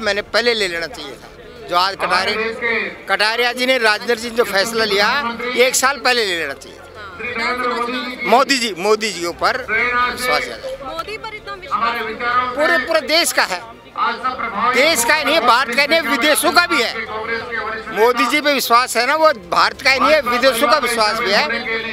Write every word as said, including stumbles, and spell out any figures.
मैंने पहले ले लेना चाहिए था। जो आज कटारिया कटारिया जी ने राजेंद्र जी ने जो फैसला लिया एक साल पहले ले लेना चाहिए था। मोदी जी मोदी जी के ऊपर विश्वास ज्यादा, मोदी पर इतना विश्वास पूरे पूरे देश का है, देश का ही नहीं है, भारत का ही नहीं, विदेशों का भी है। मोदी जी पे विश्वास है ना, वो भारत का ही नहीं है, विदेशों का विश्वास भी है।